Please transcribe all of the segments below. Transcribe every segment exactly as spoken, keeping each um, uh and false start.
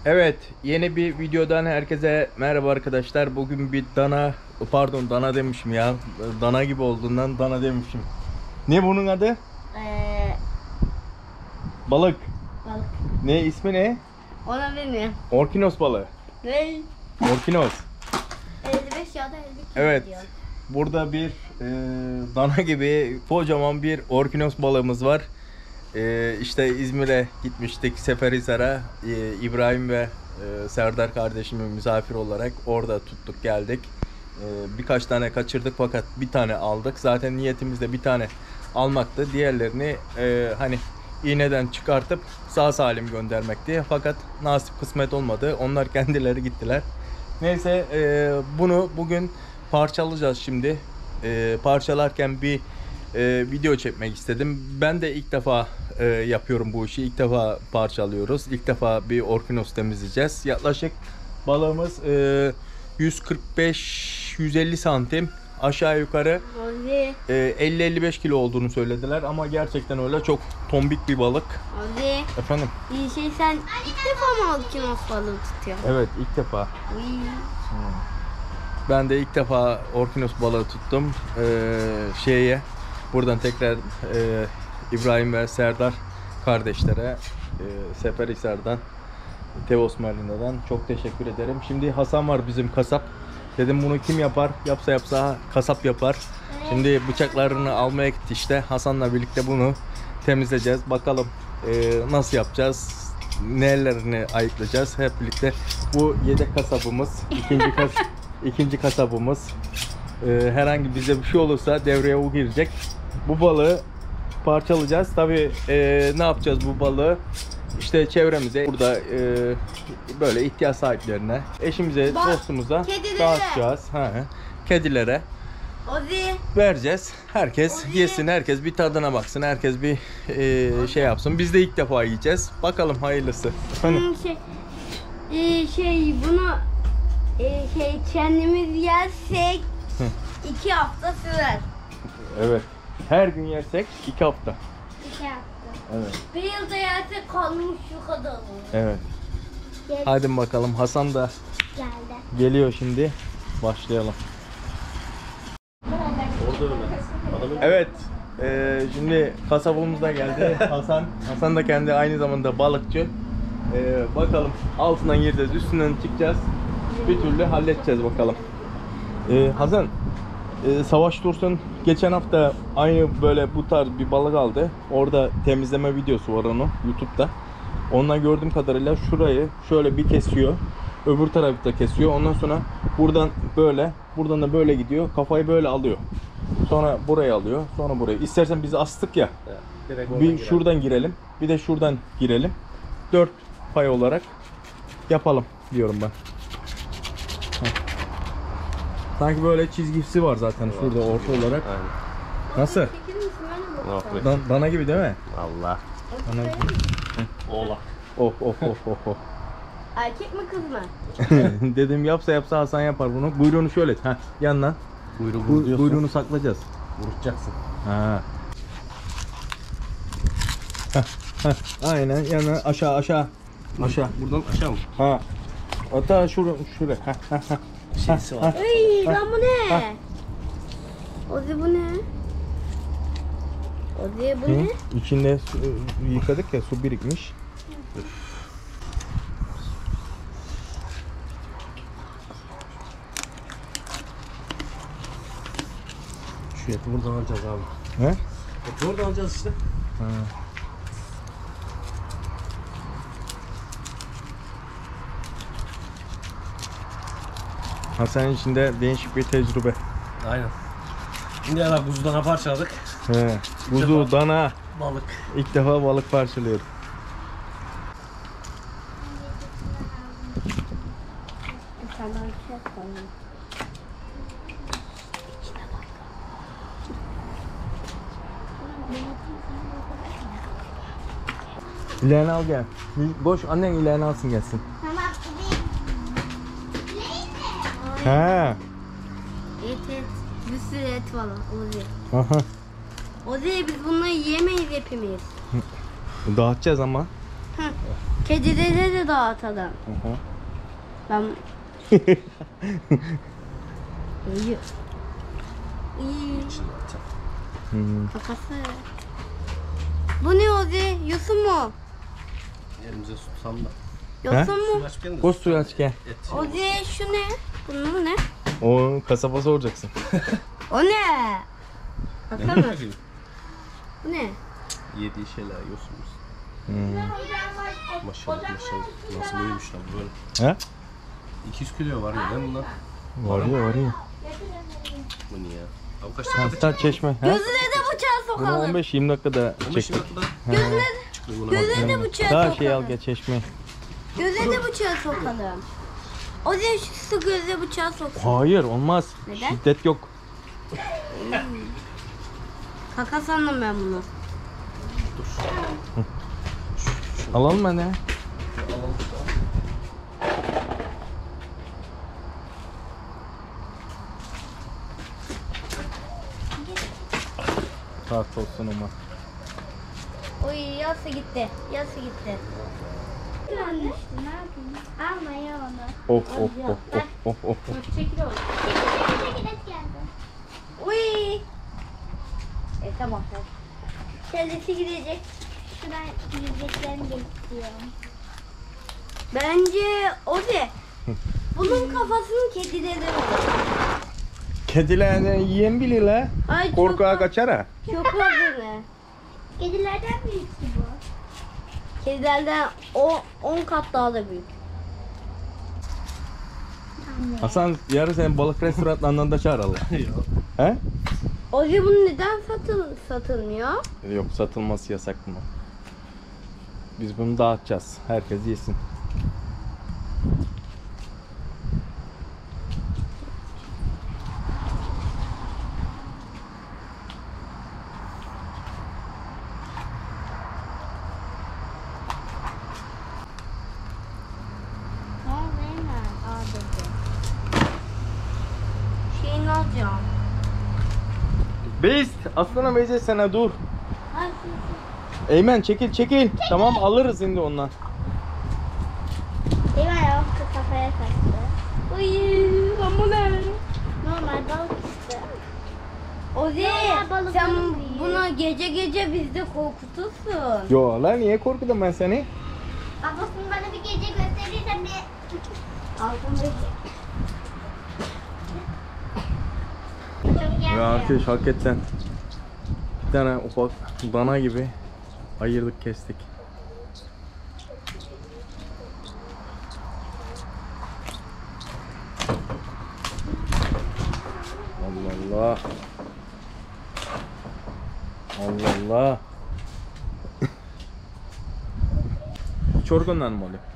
Evet, yeni bir videodan herkese merhaba arkadaşlar. Bugün bir dana, pardon dana demişim ya. Dana gibi olduğundan dana demişim. Ne bunun adı? Ee, Balık. balık. Ne ismi ne? Ona bilmiyorum. Orkinos balığı. Ne? Orkinos. elli beş ya da elli kilo Evet. diyor. Burada bir e, dana gibi kocaman bir orkinos balığımız var. E, işte İzmir'e gitmiştik, Seferihisar'a. E, İbrahim ve e, Serdar kardeşimin misafir olarak orada tuttuk geldik. E, birkaç tane kaçırdık fakat bir tane aldık. Zaten niyetimiz de bir tane almaktı. Diğerlerini e, hani iğneden çıkartıp sağ salim göndermekti. Fakat nasip kısmet olmadı. Onlar kendileri gittiler. Neyse e, bunu bugün parçalayacağız şimdi. E, parçalarken bir e, video çekmek istedim. Ben de ilk defa e, yapıyorum bu işi. İlk defa parçalıyoruz. İlk defa bir orkinos temizleyeceğiz. Yaklaşık balığımız e, yüz kırk beş yüz elli santim. Aşağı yukarı Ozi. e, elli elli beş kilo olduğunu söylediler ama gerçekten öyle çok tombik bir balık. Ozi. Efendim? İyi şey sen ilk defa mı alkinos balığı tutuyorsun? Evet, ilk defa. Uy. Ben de ilk defa orkinos balığı tuttum. Ee, şeye buradan tekrar e, İbrahim ve Serdar kardeşlere e, Seferihisar'dan, Teos Marina'dan çok teşekkür ederim. Şimdi Hasan var bizim kasap. Dedim bunu kim yapar? Yapsa yapsa kasap yapar. Şimdi bıçaklarını almaya gitti işte. Hasan'la birlikte bunu temizleyeceğiz. Bakalım e, nasıl yapacağız? Nelerini ayıklayacağız? Hep birlikte. Bu yedek kasabımız. ikinci kas ikinci kasabımız. E, herhangi bize bir şey olursa devreye o girecek. Bu balığı parçalayacağız. Tabii e, ne yapacağız bu balığı? İşte çevremize, burada e, böyle ihtiyaç sahiplerine, eşimize, Bak, dostumuza kedilere. dağıtacağız. Ha, kedilere Ozi. vereceğiz. Herkes Ozi. yesin, herkes bir tadına baksın, herkes bir e, şey yapsın. Biz de ilk defa yiyeceğiz. Bakalım hayırlısı. Efendim? Hmm, şey, e, şey bunu e, şey kendimiz yersek Hı. iki hafta sürer. Evet. Her gün yersek iki hafta. İki hafta. Evet. Bir yılda yersek kalmış şu kadar olur. Evet. Gel, Hadi bakalım. Hasan da geldi. geliyor şimdi. Başlayalım. Evet. Eee, şimdi kasabımız da geldi. Hasan. Hasan da kendi aynı zamanda balıkçı. Eee, bakalım altından gireceğiz, üstünden çıkacağız. Bir türlü halledeceğiz bakalım. Eee, Hasan, eee, Savaş Dursun geçen hafta aynı böyle bu tarz bir balık aldı. Orada temizleme videosu var onun YouTube'da. Ondan gördüğüm kadarıyla şurayı şöyle bir kesiyor. Öbür tarafı da kesiyor. Ondan sonra buradan böyle, buradan da böyle gidiyor. Kafayı böyle alıyor. Sonra burayı alıyor. Sonra burayı. İstersen biz astık ya. Direkt Bir şuradan girelim. Bir de şuradan girelim. Dört pay olarak yapalım diyorum ben. Heh. Sanki böyle çizgisi var zaten şurada orta olarak. Aynen. Nasıl? Çekilir misin? Ben de Ne bakacağım. yapayım? Dan- dana gibi değil mi? Allah. Dana gibi. Oğlak. Oh oh oh oh oh. Erkek mi kız mı? Dedim yapsa yapsa Hasan yapar bunu. Kuyruğunu şöyle. Heh, yandan. Kuyruğu Bu, vuruyorsun. kuyruğunu saklayacağız. Vurutacaksın. Ha. Heh, heh. Aynen yana aşağı aşağı. Aşağı. Buradan aşağı mı? Ha. Hatta şuraya şuraya. Heh, heh, heh. Şeysi var. Ay lan bu ne? Ozi bu ne? Ozi bu Hı? ne? İçinde su, yıkadık ya, su birikmiş. Şu eti buradan alacağız abi. He? Eti buradan alacağız işte. Ha. Hasan'ın içinde değişik bir tecrübe. Aynen. Şimdi yana kuzudan ne parçaladık? He. Kuzu, defa- dana. Balık. İlk defa balık parçalıyor. Sen bana bir şey koyun. İleğini al gel. Boş, annen ileğini alsın gelsin. Tamam. He. Et et. Bir sürü et var Ozi. Aha. Ozi biz bunları yemeyiz hepimiz. Dağıtacağız ama. Hı. Kedilere de dağıtalım. Hı hı. Ben... İyi. İyi. Hmm. Kafası. Bu ne Ozi? Yosun mu? Elimize tutsam da. Yosun mu? Açık gelin. Koş suyu aç gel. Et. Ozi şu ne? Bunun ne? O kasaba soracaksın. O ne? Baksana. Bu ne? Yediği şeyler yiyorsunuz. Hmm. Maşallah maşallah. Nasıl büyümüş lan böyle. He? iki yüz kilo var ya değil mi bunlar? Var ya var ya. Bu niye ya? Abi kaç Ha, dakika sen çeşme. He? Gözüne de bıçağı Bunu sokalım. on beş yirmi dakikada on beş çektik. dakikada Gözüne, çıktı buna bak. gözüne de bıçağı Daha sokalım. şey al gel çeşme. Gözüne de bıçağı sokalım. Ozi şu gözüne bıçağı soksun. Hayır olmaz. Neden? Şiddet yok. Kaka sandım ben bunu. Alalım mı ne? Rahat olsun ama. Oy yası gitti. Yası gitti. Yanlıştı, ne yapayım? Alma ya onu. Of of of of of of. Çekil oğlum. Çekilet geldi. Uy. E tamam. Kellesi gidecek. Şuradan yiyeceklerini getiriyorum. Bence Ozi. Bunun kafasını kedileri olur. Kedilerden yiyen bilir la. Ay Korkağa çok, kaçar ha. çok azını. Kedilerden büyük ki bu. Kedilerden o on kat daha da büyük. Anne. Hasan yarın sen balık restoranlarından da çağır Allah. He? Ozi bunu neden satıl satılmıyor? Yok satılması yasak mı? Biz bunu dağıtacağız. Herkes yesin. Ne oldu hemen? Aa dedi. Şeyini alacağım. Beist aslına Beyze sana dur. Ay, Eymen çekil çekil. Tamam alırız şimdi ondan. Eyvah ya kafaya kaçtı. Uy, lan bu ne? Normal balık işte. Ozi Ya, balıkların sen büyüğü. buna gece gece bizde korkutursun. Yo lan niye korkudum ben seni? Babasını bana bir gece gösterirsen bir... Altındaki. Çok Ya yer. arkadaş hakikaten bir tane ufak dana gibi ayırdık kestik. Allah Allah. Allah Allah. Çorgundan mı oluyor?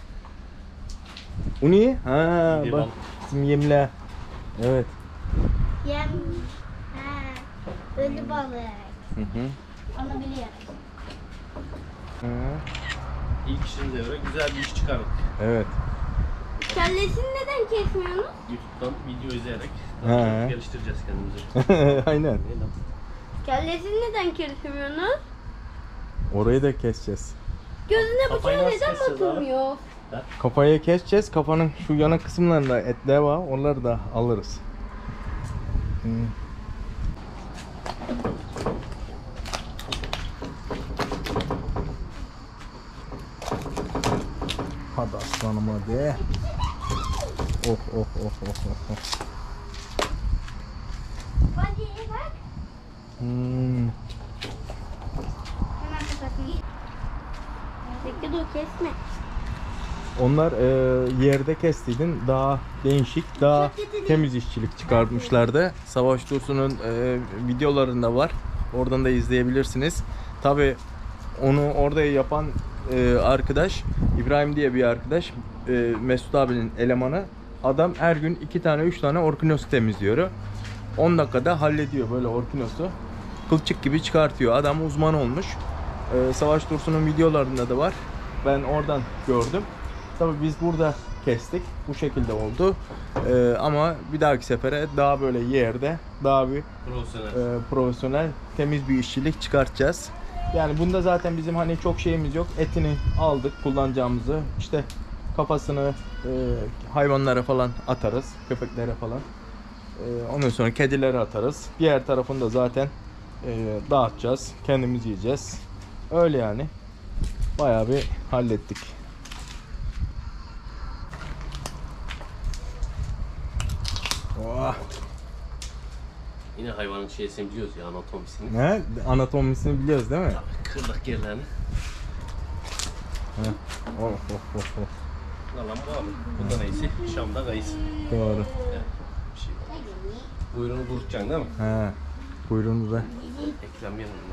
Bu niye? Ha Bir bak balık. bizim yemle. Evet. Yem. Ha. Ölü balık. Hı hı. Onu biliyorum. Hı. İlk işimize göre güzel bir iş çıkardık. Evet. Kellesini neden kesmiyorsunuz? YouTube'dan video izleyerek He. daha çok geliştireceğiz kendimizi. Aynen. Ne lan? Kellesini neden kesmiyorsunuz? Orayı da keseceğiz. Gözüne Kafayı bıçağı nasıl neden keseceğiz abi? batırmıyor? Kafayı keseceğiz. Kafanın şu yana kısımlarında etler var. Onları da alırız. Hmm. Hadi aslanım hadi. Oh oh oh oh oh. oh. Hadi bak. Hmm. Hemen kafasını. Bekle dur kesme. Onlar e, yerde kestiydin. Daha değişik, daha temiz işçilik çıkartmışlardı. Savaş Dursun'un e, videolarında var. Oradan da izleyebilirsiniz. Tabi onu orada yapan e, arkadaş, İbrahim diye bir arkadaş, e, Mesut abinin elemanı. Adam her gün iki tane, üç tane orkinos temizliyor. on dakikada hallediyor böyle orkinosu. Kılçık gibi çıkartıyor. Adam uzman olmuş. E, Savaş Dursun'un videolarında da var. Ben oradan gördüm. Tabii biz burada kestik. Bu şekilde oldu. Ee, ama bir dahaki sefere daha böyle yerde, daha bir Profesyonel. e, profesyonel, temiz bir işçilik çıkartacağız. Yani bunda zaten bizim hani çok şeyimiz yok. Etini aldık, kullanacağımızı. İşte kafasını e, hayvanlara falan atarız, köpeklere falan. E, ondan sonra kedilere atarız. Diğer tarafını da zaten e, dağıtacağız, kendimiz yiyeceğiz. Öyle yani. Bayağı bir hallettik. Oh. Yine hayvanın şeysini biliyoruz ya, anatomisini. Ne? Anatomisini biliyoruz değil mi? Tabii, kırlık yerlerini. Heh. Oh, oh, oh, oh. Alan bu abi. Bunda neyse? Şam'da kayısı. Doğru. Evet. Bir şey var. Buyruğunu kurutacaksın değil mi? He. Kuyruğunu da. Eklem yanında.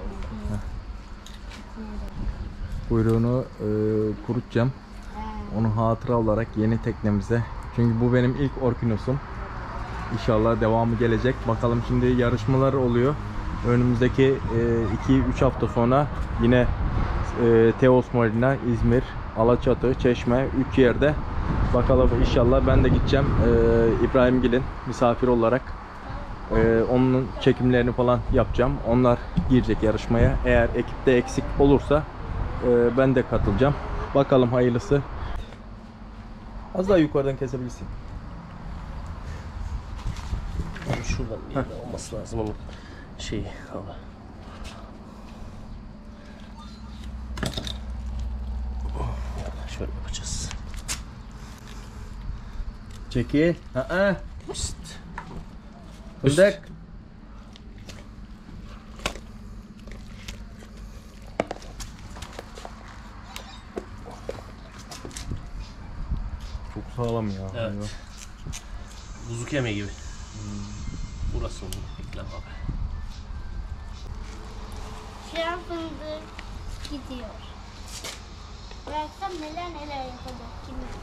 Kuyruğunu e, kurutacağım. Onu hatıra olarak yeni teknemize. Çünkü bu benim ilk Orkinos'um. İnşallah devamı gelecek. Bakalım, şimdi yarışmalar oluyor. Önümüzdeki iki üç hafta sonra yine e, Teos Marina, İzmir, Alaçatı, Çeşme, üç yerde. Bakalım, inşallah ben de gideceğim. E, İbrahim Gil'in misafir olarak. E, onun çekimlerini falan yapacağım. Onlar girecek yarışmaya. Eğer ekipte eksik olursa e, ben de katılacağım. Bakalım, hayırlısı. Az daha yukarıdan kesebilirsin. Şuradan bir yerde olması lazım onun şeyi. Allah. Şöyle yapacağız. Çekil. Aa. Pist. Fındık. Çok sağlam ya. Evet. Kuzu kemiği gibi. Burası onun. Eklem abi. Şu an fındık gidiyor. Bıraksam neler neler yapacak kim bilir.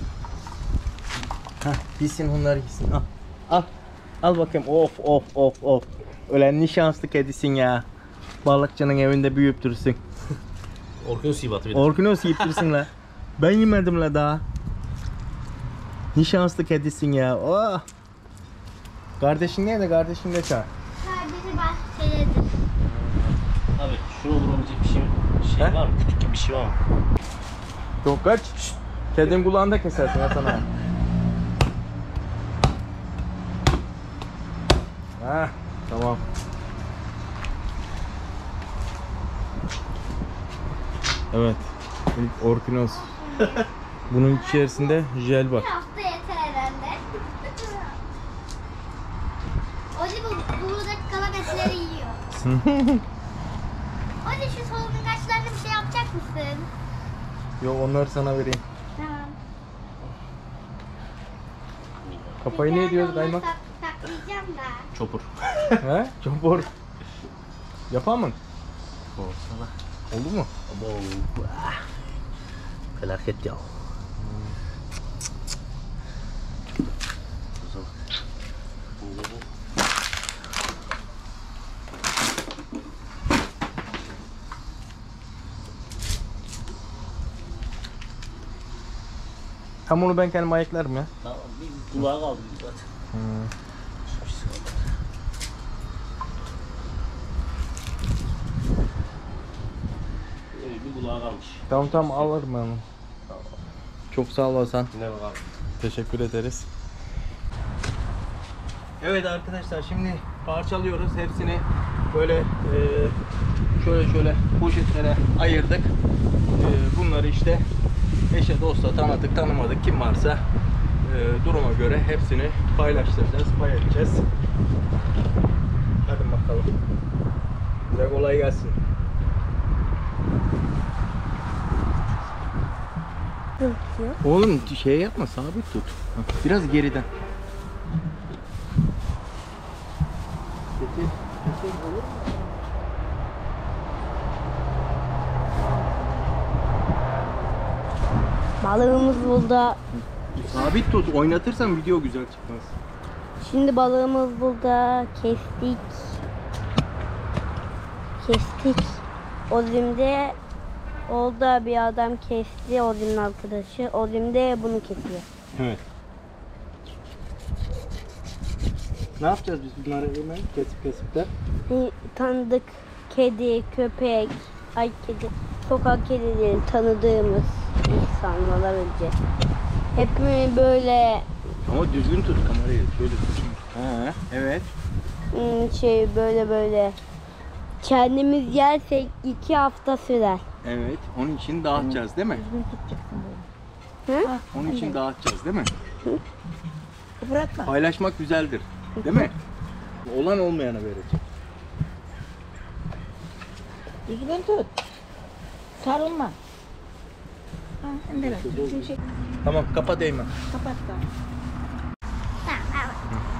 Hah, gitsin onlar gitsin. Al. Al. Al bakayım. Of of of of. Ölen ne şanslı kedisin ya. Balıkçının evinde büyüyüp dursun. Orkinos iyi batı bir de. Orkinos yiyip dursun la. Ben yemedim la daha. Ne şanslı kedisin ya. Oh. Kardeşin nerede? Kardeşin de çağır. Sadece bahçededir. Abi şunu vurabilecek bir şey, şey He? var mı? Küçük gibi bir şey var mı? Çok kaç. Şşt. Kedin kulağında kesersin Hasan abi. Heh, tamam. Evet. İlk Orkinos. Bunun içerisinde jel var. Bir hafta yeter herhalde. Ozi bu buradaki kalan etleri yiyor. Ozi şu solunun kaçlarına bir şey yapacak mısın? Yok, onları sana vereyim. Tamam. Kafayı ne ediyoruz Ben kaymak? onları sak- saklayacağım da. Çopur. He? Çopor. Yapar mı? Olsana. Oldu mu? Abo. Ah. Felaket ya. O zaman. Şimdi bu. Hem onu ben kendim ayıklarım ya. Tamam, bir kulağa kaldı zaten. Hmm. Bir şey olmaz. Evet, bir kulağa kalmış. Tamam tamam, alırım ben onu. Çok sağ ol Hasan. Ne bakalım. Teşekkür ederiz. Evet arkadaşlar, şimdi parçalıyoruz. Hepsini böyle e, şöyle şöyle poşetlere ayırdık. E, bunları işte eşe, dosta, tanıdık, tanımadık kim varsa e, duruma göre hepsini paylaştıracağız, pay edeceğiz. Hadi bakalım. Size kolay gelsin. Oğlum şey yapma, sabit tut. Biraz geriden. Getir, getir, olur mu? Balığımız burada. Sabit tut, oynatırsan video güzel çıkmaz. Şimdi balığımız burada. Kestik. Kestik. Ozim'de oldu, bir adam kesti, Ozim'in arkadaşı. Ozim de bunu kesiyor. Evet. Ne yapacağız biz bunları hemen kesip kesip de? Bir tanıdık kedi, köpek, ay kedi, sokak kedileri tanıdığımız insanlar önce. Hep mi böyle Ama düzgün tut kamerayı. Şöyle tut. Ha, evet. hmm, şey böyle böyle kendimiz yersek iki hafta sürer. Evet. Onun için dağıtacağız değil mi? Hı? Onun için dağıtacağız değil mi? Bırakma. Paylaşmak güzeldir. Değil mi? Olan olmayana verecek. Düzgün tut. Sarılma. Ha, indir. Düzgün çek. Tamam, kapat Eymen. Kapat da. Tamam.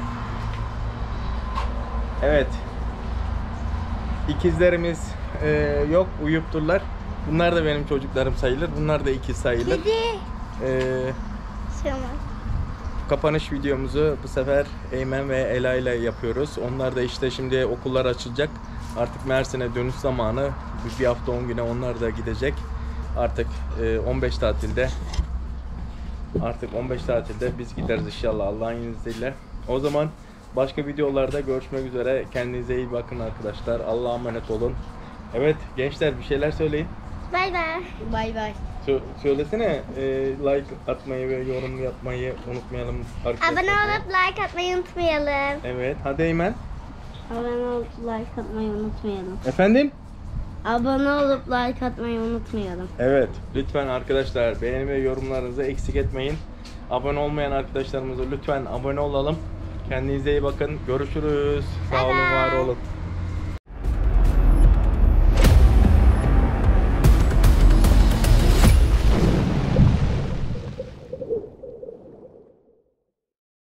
Evet. İkizlerimiz e, yok, uyupturlar. Bunlar da benim çocuklarım sayılır. Bunlar da ikiz sayılır. Kedi. E, Şey olmaz. kapanış videomuzu bu sefer Eymen ve Ela ile yapıyoruz. Onlar da işte şimdi okullar açılacak. Artık Mersin'e dönüş zamanı. Bir hafta on güne onlar da gidecek. Artık e, on beş tatilde artık on beş tatilde biz gideriz inşallah Allah'ın izniyle. O zaman başka videolarda görüşmek üzere. Kendinize iyi bakın arkadaşlar. Allah'a emanet olun. Evet gençler bir şeyler söyleyin. Bay bay. Bay bay. Sö- söylesene e, like atmayı ve yorum yapmayı unutmayalım arkadaşlar. Abone olup like atmayı unutmayalım. Evet hadi Eymen. Abone olup like atmayı unutmayalım. Efendim? Abone olup like atmayı unutmayalım. Evet lütfen arkadaşlar beğeni ve yorumlarınızı eksik etmeyin. Abone olmayan arkadaşlarımıza lütfen abone olalım. Kendinize iyi bakın. Görüşürüz. Sağ olun, var olun.